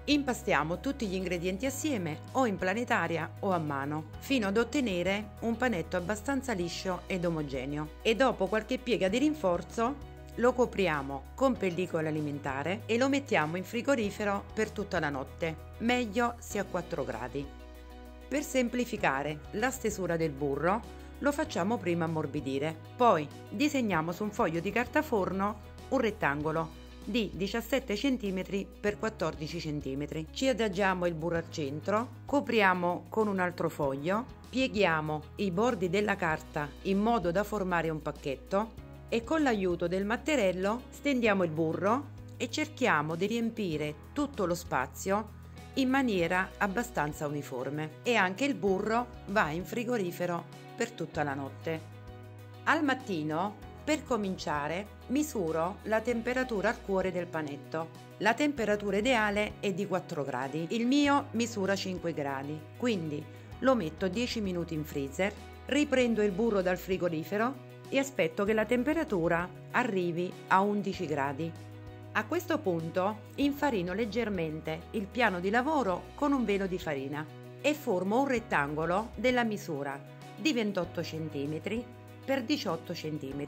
Impastiamo tutti gli ingredienti assieme o in planetaria o a mano, fino ad ottenere un panetto abbastanza liscio ed omogeneo. E dopo qualche piega di rinforzo lo copriamo con pellicola alimentare e lo mettiamo in frigorifero per tutta la notte, meglio se a 4 gradi. Per semplificare la stesura del burro lo facciamo prima ammorbidire, poi disegniamo su un foglio di carta forno un rettangolo di 17 cm x 14 cm. Ci adagiamo il burro al centro, copriamo con un altro foglio, pieghiamo i bordi della carta in modo da formare un pacchetto e con l'aiuto del matterello stendiamo il burro e cerchiamo di riempire tutto lo spazio in maniera abbastanza uniforme. E anche il burro va in frigorifero per tutta la notte. Al mattino, per cominciare, misuro la temperatura al cuore del panetto. La temperatura ideale è di 4 gradi, il mio misura 5 gradi, quindi lo metto 10 minuti in freezer, riprendo il burro dal frigorifero e aspetto che la temperatura arrivi a 11 gradi. A questo punto infarino leggermente il piano di lavoro con un velo di farina e formo un rettangolo della misura di 28 cm per 18 cm.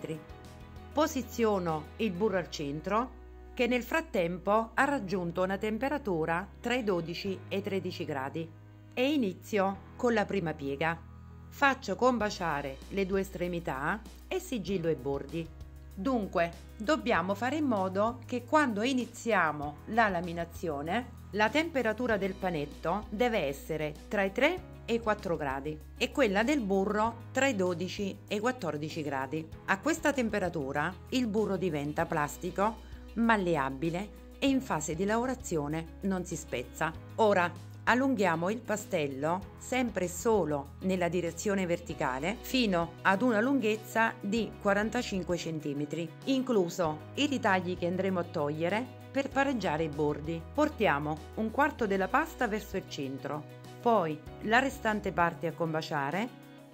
Posiziono il burro al centro, che nel frattempo ha raggiunto una temperatura tra i 12 e i 13 gradi, e inizio con la prima piega. Faccio combaciare le due estremità e sigillo i bordi. Dunque, dobbiamo fare in modo che quando iniziamo la laminazione, la temperatura del panetto deve essere tra i 3 e i 4 gradi e quella del burro tra i 12 e i 14 gradi. A questa temperatura il burro diventa plastico, malleabile e in fase di lavorazione non si spezza. Ora allunghiamo il pastello sempre solo nella direzione verticale fino ad una lunghezza di 45 cm, incluso i ritagli che andremo a togliere per pareggiare i bordi. Portiamo un quarto della pasta verso il centro, poi la restante parte a combaciare,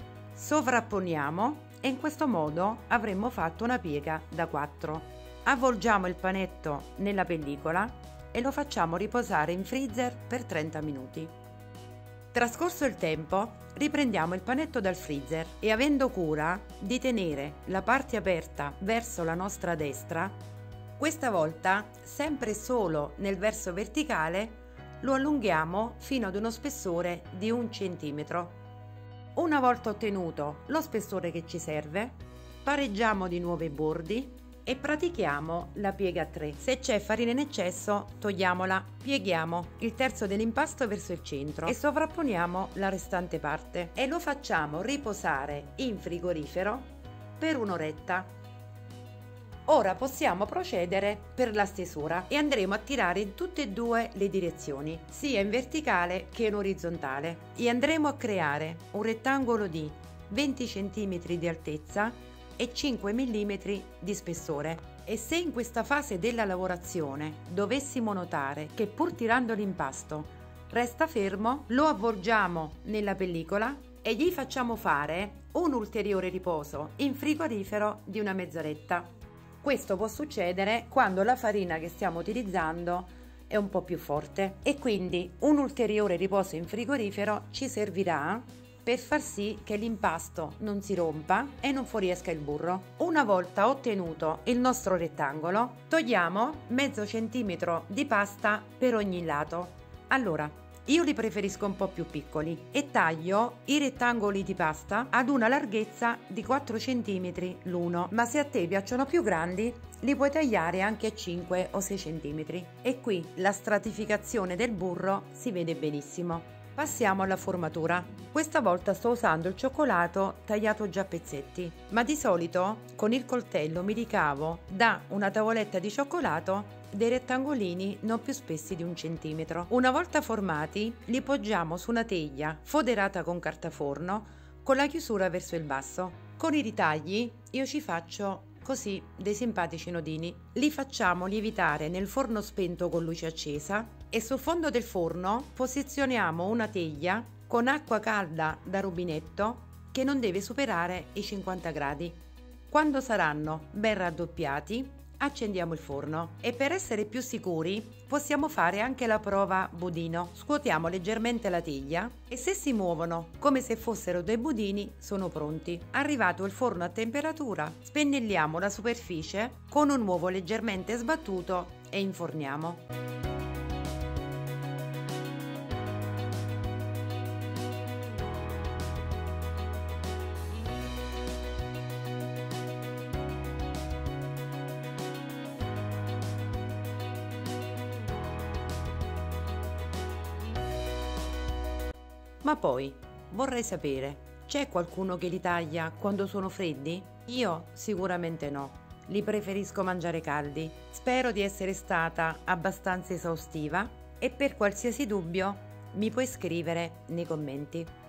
sovrapponiamo e in questo modo avremo fatto una piega da 4. Avvolgiamo il panetto nella pellicola e lo facciamo riposare in freezer per 30 minuti. Trascorso il tempo, riprendiamo il panetto dal freezer e avendo cura di tenere la parte aperta verso la nostra destra, questa volta sempre solo nel verso verticale, lo allunghiamo fino ad uno spessore di 1 centimetro. Una volta ottenuto lo spessore che ci serve, pareggiamo di nuovo i bordi e pratichiamo la piega a 3. Se c'è farina in eccesso, togliamola. Pieghiamo il terzo dell'impasto verso il centro e sovrapponiamo la restante parte e lo facciamo riposare in frigorifero per un'oretta. Ora possiamo procedere per la stesura e andremo a tirare in tutte e due le direzioni, sia in verticale che in orizzontale, e andremo a creare un rettangolo di 20 cm di altezza e 5 mm di spessore. E se in questa fase della lavorazione dovessimo notare che pur tirando l'impasto resta fermo, lo avvolgiamo nella pellicola e gli facciamo fare un ulteriore riposo in frigorifero di una mezz'oretta. Questo può succedere quando la farina che stiamo utilizzando è un po' più forte e quindi un ulteriore riposo in frigorifero ci servirà per far sì che l'impasto non si rompa e non fuoriesca il burro. Una volta ottenuto il nostro rettangolo, togliamo mezzo centimetro di pasta per ogni lato. Allora, io li preferisco un po' più piccoli e taglio i rettangoli di pasta ad una larghezza di 4 cm l'uno, ma se a te piacciono più grandi li puoi tagliare anche a 5 o 6 cm. E qui la stratificazione del burro si vede benissimo. Passiamo alla formatura. Questa volta sto usando il cioccolato tagliato già a pezzetti, ma di solito con il coltello mi ricavo da una tavoletta di cioccolato dei rettangolini non più spessi di 1 centimetro. Una volta formati li poggiamo su una teglia foderata con carta forno con la chiusura verso il basso. Con i ritagli io ci faccio così dei simpatici nodini. Li facciamo lievitare nel forno spento con luce accesa e sul fondo del forno posizioniamo una teglia con acqua calda da rubinetto che non deve superare i 50 gradi. Quando saranno ben raddoppiati accendiamo il forno e per essere più sicuri possiamo fare anche la prova budino. Scuotiamo leggermente la teglia e se si muovono come se fossero dei budini sono pronti. Arrivato il forno a temperatura, spennelliamo la superficie con un uovo leggermente sbattuto e inforniamo. Ma poi vorrei sapere, c'è qualcuno che li taglia quando sono freddi? Io sicuramente no, li preferisco mangiare caldi. Spero di essere stata abbastanza esaustiva e per qualsiasi dubbio mi puoi scrivere nei commenti.